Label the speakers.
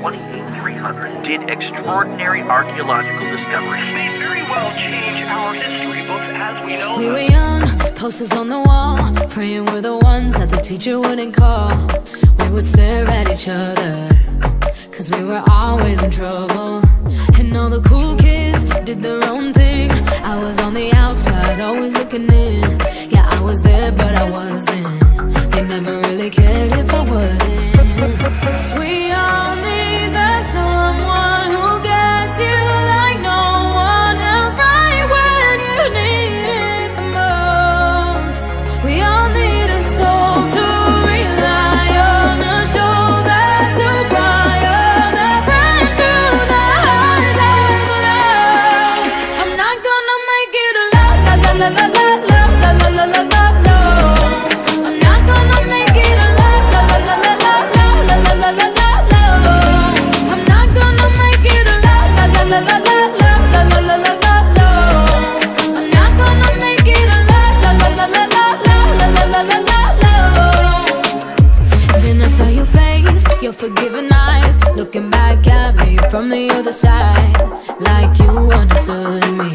Speaker 1: 28300 did extraordinary archaeological discoveries.
Speaker 2: This may very well change our history books as we know
Speaker 3: We
Speaker 2: them.
Speaker 3: were young, posters on the wall, praying we're the ones that the teacher wouldn't call. We would stare at each other, cause we were always in trouble. And all the cool kids did their own thing. I was on the outside, always looking in. Yeah, I was there, but I wasn't. They never really cared if I wasn't. We all need that someone who gets you like no one else, right when you need it the most. We all need a soul to rely on, a shoulder to cry on, a friend through the highs and the lows. I'm not gonna make it alone, la la la la la la la la la la la. I'm not gonna make it alone, la la la la la la la la la la la. I'm not gonna make it alone, la la la la la la la la la la la. I'm not gonna make it alone, la la la la la la la la la la la. Then I saw your face, your forgiving eyes, looking back at me from the other side, like you understood me.